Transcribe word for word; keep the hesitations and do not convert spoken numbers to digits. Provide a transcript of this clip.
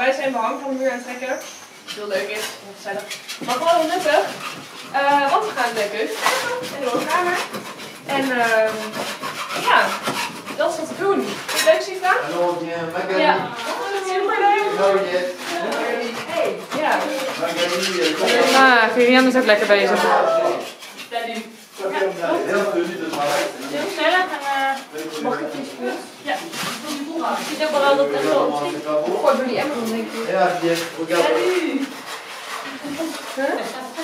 wij zijn behang van de muur aan het trekken. Wat heel leuk is, gezellig. Maar gewoon nuttig. Uh, want we gaan de keuken in de woonkamer. En uh, ja, dat is wat te doen. Vind je het leuk, Sifra? Hallo, ja. Ja, superleuk. Hallo, Jet. Hey, ja. Ah, Vivian is ook lekker bezig. Daddy. Heel veel niet het maar. Heel gezellig en uh, mag ik het iets? Ja. Ik zie ook wel dat het wel gooi door die emmer, denk ik. Ja, Jet. Daddy. Huh?